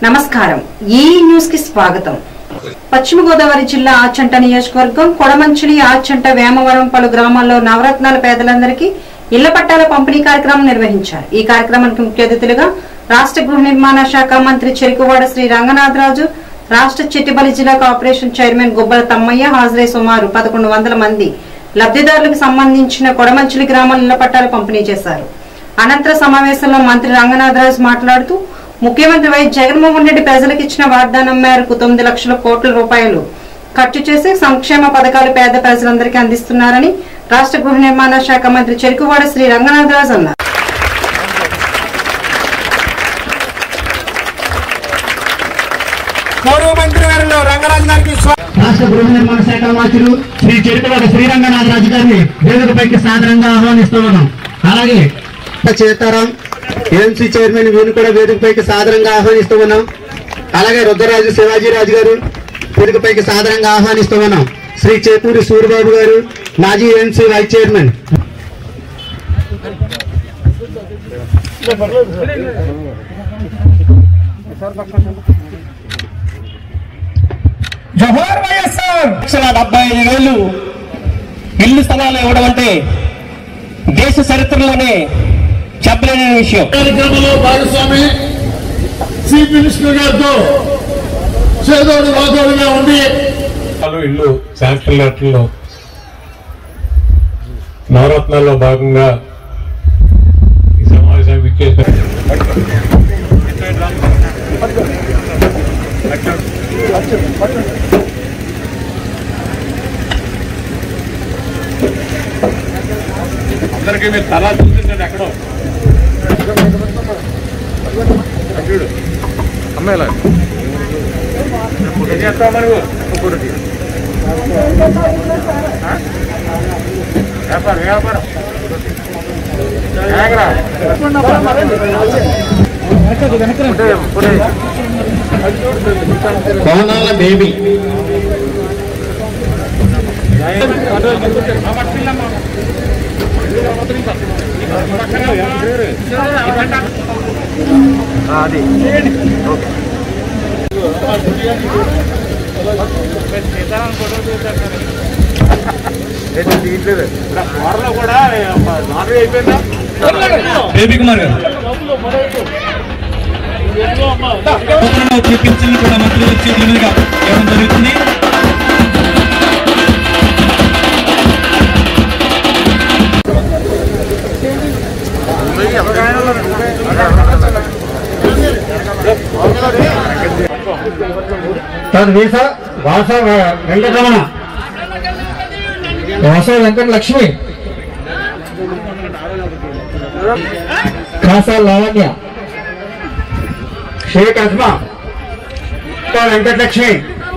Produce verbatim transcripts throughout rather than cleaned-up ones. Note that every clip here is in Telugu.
నమస్కారం ఈ న్యూస్ కి స్వాగతం। పశ్చిమ గోదావరి జిల్లా ఆచంట నియోజకవర్గం కొడమంచిలి ఆచంట వేమవరం పలు గ్రామాల్లో నవరత్నాల పేదలందరికీ ఇళ్ల పట్టాల పంపిణీ కార్యక్రమం నిర్వహించారు। ఈ కార్యక్రమానికి ముఖ్య అతిథులుగా రాష్ట్ర గృహ నిర్మాణ శాఖ మంత్రి చెరుకువాడ శ్రీ రంగనాథరాజు, రాష్ట్ర చిట్టిబలి జిల్లా కార్పొరేషన్ చైర్మన్ గుబ్బల తమ్మయ్య హాజరై సుమారు పదకొండు వందల మంది లబ్ధిదారులకు సంబంధించిన కొడమంచిలి గ్రామాల ఇళ్ల పట్టాలు పంపిణీ చేశారు। అనంతర సమావేశంలో మంత్రి రంగనాథరాజు మాట్లాడుతూ ముఖ్యమంత్రి వైఎస్ జగన్మోహన్ రెడ్డి ప్రజలకు ఇచ్చిన వాగ్దానం మేరకు తొమ్మిది లక్షల కోట్ల రూపాయలు ఖర్చు చేసి సంక్షేమ పథకాలు పేద ప్రజలందరికీ అందిస్తున్నారని రాష్ట్ర గృహ నిర్మాణ శాఖ మంత్రి చెరుకువాడ శ్రీ రంగనాథరాజు అన్నారు। రాష్ట్ర గృహ నిర్మాణ శాఖ మంత్రులు శ్రీ చెరుకువాడ శ్రీ రంగనాథరాజు గారిని వేదికపైకి సాధారణంగా ఆహ్వానిస్తూ ఉన్నాం। అలాగే చేతారాం ఏఎంసీ చైర్మన్ వీరు కూడా వేదికపైకి సాధారణంగా ఆహ్వానిస్తూ ఉన్నాం। అలాగే రుద్రరాజు శివాజీరాజు గారు వేదికపైకి సాధారణంగా ఆహ్వానిస్తూ ఉన్నాం। శ్రీ చేపూరి సూర్యబాబు గారు మాజీ ఏఎంసీ వైస్ చైర్మన్, జోహార్ వైఎస్ఆర్ లక్షల డెబ్బై ఐదు వేలు ఇల్లు స్థలాలు ఇవ్వడం అంటే దేశ చరిత్రలోనే చెప్పలేని విషయం। కార్యక్రమంలో భాగస్వామి చీఫ్ మినిస్టర్ గారితో చేదోడు వాదోడుగా ఉండి ఇల్లు శాంక్షన్ లెటర్లో నవరత్నాల్లో భాగంగా ఈ సమావేశం విచ్చేశారు। అందరికీ మీరు తలా చూసిందండి ఎక్కడో అమ్మాయిలా ఏం చేస్తావు మరి వ్యాపారం వ్యాపారం కోనాల బేబీ అది కూడా అయిపోయిందా బేబీ కుమార్ గారు చూపించింది కూడా మంత్రి వచ్చి మీదుగా ఇవ్వడం జరుగుతుంది। తద్వీస వాస వెంకటరమణ, వాస వెంకట లక్ష్మి, ఖాసా లావణ్య, షేక్ అజ్మా, వెంకట లక్ష్మి,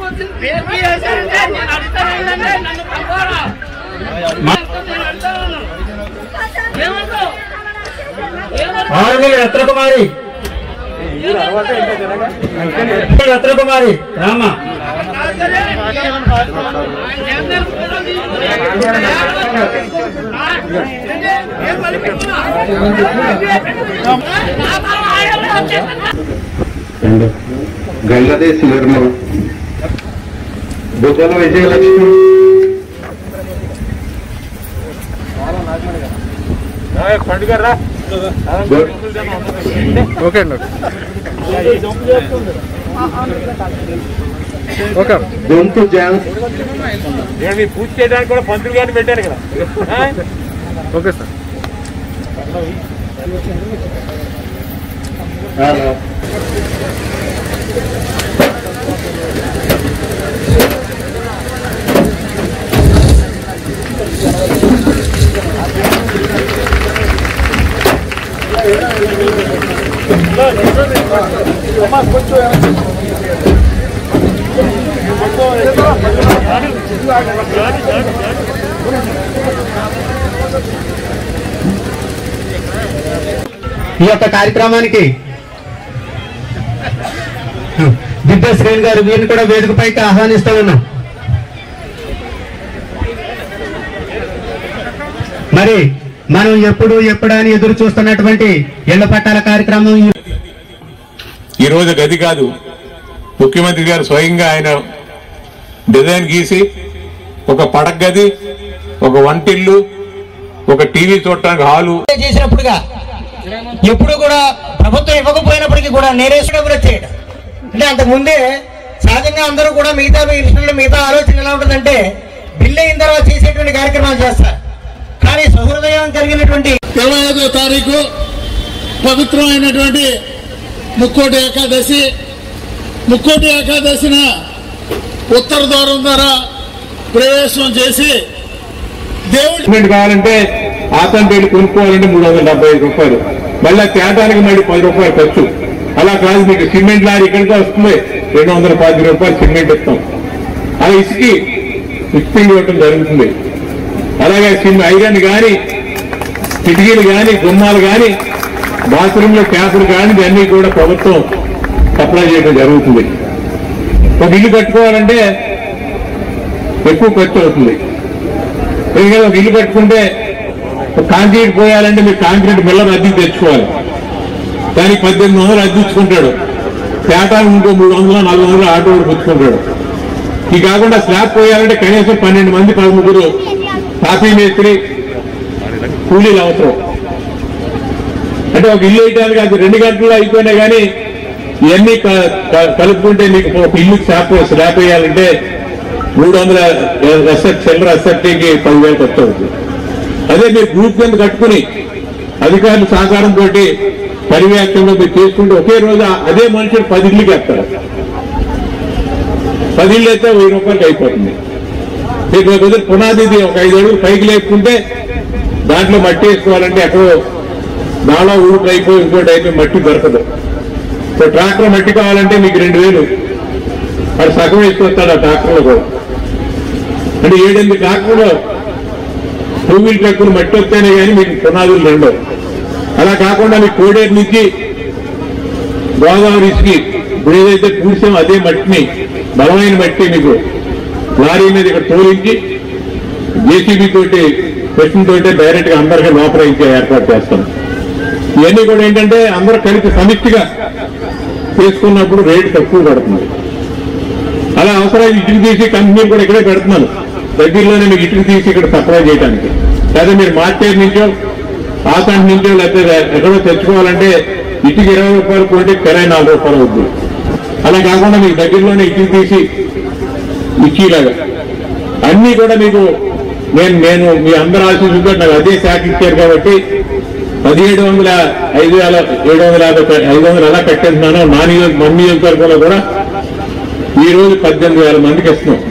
ఆరుమూల రత్నకుమారి, రత్నకుమారి రామ, గంగదేశ్ నిర్మల్, బుగ్గల విజయలక్ష్మి, పండుగ రా ఓకే అండి ఓకే గొంతు జాన్స్, నేను పూజ చేయడానికి కూడా పంతులు గారిని పెట్టాను కదా। ఓకే సార్ ఈ యొక్క కార్యక్రమానికి దిబ్బ శ్రేణి గారు వీరిని కూడా వేదికపైకి ఆహ్వానిస్తూ ఉన్నాం। మరి మనం ఎప్పుడు ఎప్పుడని ఎదురు చూస్తున్నటువంటి ఇళ్ల పట్టాల కార్యక్రమం ఈ రోజు గది కాదు, ముఖ్యమంత్రి గారు స్వయంగా ఆయన డిజైన్ గీసి ఒక పడక గది, ఒక వంటిల్లు, ఒక టీవీ చూడటానికి హాలు చేసినప్పుడుగా ఎప్పుడు కూడా ప్రభుత్వం ఇవ్వకపోయినప్పటికీ కూడా నేరేసి డబ్బులు వచ్చేయడం అంటే అంతకుముందే సహజంగా అందరూ కూడా మిగతా మినిస్టర్లు మిగతా ఆలోచన ఎలా ఉంటుందంటే బిల్లు అయిన తర్వాత చేసేటువంటి కార్యక్రమాలు చేస్తారు. కానీ సహృదయం కలిగినటువంటి ఇరవై ఐదో తారీఖు పవిత్రమైనటువంటి ముక్కోటి ఏకాదశి. ముక్కోటి ఏకాదశిన ఉత్తర ద్వారం ద్వారా ప్రవేశం చేసి దేవుడి సిమెంట్ కావాలంటే ఆతంపేట కొనుక్కోవాలంటే మూడు వందల డెబ్బై ఐదు రూపాయలు, మళ్ళీ తేటానికి మళ్ళీ పది రూపాయలు ఖర్చు. అలా కాదు, మీకు సిమెంట్ లారీ ఇక్కడికి వస్తుంది, రెండు వందల పది రూపాయలు సిమెంట్ ఇస్తాం. అలా ఇసుకి ఇస్పింగ్ ఇవ్వటం జరుగుతుంది. అలాగే ఐరన్ కానీ, కిటికీలు కానీ, గుమ్మాలు కానీ, బాత్రూంలో ట్యాపులు కానీ ఇవన్నీ కూడా ప్రభుత్వం సప్లై చేయడం జరుగుతుంది. ఒక ఇల్లు కట్టుకోవాలంటే ఎక్కువ ఖర్చు అవుతుంది. ఎందుకంటే ఒక ఇల్లు కట్టుకుంటే కాంక్రీట్ పోయాలంటే మీరు కాంక్రీట్ మిల్లర్ అద్దెకి తెచ్చుకోవాలి, దానికి పద్దెనిమిది వందలు అద్దెచ్చుకుంటాడు. తేటాలు ఇంకో మూడు వందలు నాలుగు వందలు ఆటో పుచ్చుకుంటాడు. ఇది కాకుండా స్లాబ్ పోయాలంటే కనీసం పన్నెండు మంది పదముగ్గురు కాఫీ మేస్త్రి కూలీలు అవసరం. అంటే ఒక ఇల్లు వేయడానికి అది రెండు గంటల్లో అయిపోయినా కానీ ఇవన్నీ కలుపుకుంటే మీకు ఒక ఇల్లు స్లాబ్ స్లాబ్ వేయాలంటే మూడు వందల ఎస్ఎట్ చిల్లర ఎస్ఎట్కి పదివేలు ఖర్చు అవుతుంది. అదే మీరు గ్రూప్ కింద కట్టుకుని అధికారుల సహకారంతో పర్యవేక్షణలో మీరు చేసుకుంటే ఒకే రోజు అదే మనుషులు పది ఇళ్ళకి వేస్తారు. పది ఇళ్ళు అయితే వెయ్యి రూపాయలకి అయిపోతుంది. మీకు కుదిరి పునాది ఒక ఐదు అడుగులు పైకి లేపుకుంటే దాంట్లో మట్టి వేసుకోవాలంటే ఎక్కడో నాలో ఊరికి అయిపోయి ఇంకోటి అయిపోయి మట్టి దొరకదు. సో ట్రాక్టర్ మట్టి కావాలంటే మీకు రెండు వేలు వాడు సగం వేసుకొస్తాడు ఆ ట్రాక్టర్లో కూడా. అంటే ఏడెనిమిది ట్రాక్టర్లో టూ వీల్ ట్రక్కులు మట్టి వస్తేనే కానీ మీకు పునాదులు రెండో. అలా కాకుండా మీకు కోడేరు నుంచి గోదావరి ఇసుకి ఇప్పుడు ఏదైతే పూడ్చామో అదే మట్టిని, బలమైన మట్టి మీకు లారీ మీద ఇక్కడ తోలించి జేసీబీ తోటి క్వశ్చన్ తోటి డైరెక్ట్ గా అందరికీ లోపల ఇచ్చే ఏర్పాటు చేస్తాం. ఇవన్నీ కూడా ఏంటంటే అందరూ కలిపి సమిష్టిగా చేసుకున్నప్పుడు రేటు తక్కువ పడుతుంది. అలా అవసరమైన ఇటుకు తీసి కంపెనీలు కూడా ఇక్కడే పెడుతున్నాను, దగ్గరలోనే మీకు ఇటుకు తీసి ఇక్కడ సప్లై చేయడానికి. లేదా మీరు మార్కెట్ నుంచో ఆసాంట్ నుంచో లేకపోతే ఎక్కడో తెచ్చుకోవాలంటే ఇటుకు ఇరవై రూపాయలు కొంటే కిరాయి నాలుగు రూపాయలు అవుతుంది. అలా కాకుండా మీకు దగ్గరలోనే ఇటుకు తీసి ఇచ్చేలాగా అన్ని కూడా మీకు నేను నేను మీ అందరూ ఆశిస్తుంటే నాకు అదే శాఖ ఇచ్చారు కాబట్టి పదిహేడు వందల ఐదు వేల ఏడు వందల యాభై ఐదు వందలు ఎలా కట్టేస్తున్నానో నా నియోజక మన నియోజకవర్గంలో కూడా ఈ రోజు పద్దెనిమిది వేల మందికి ఇస్తున్నాం.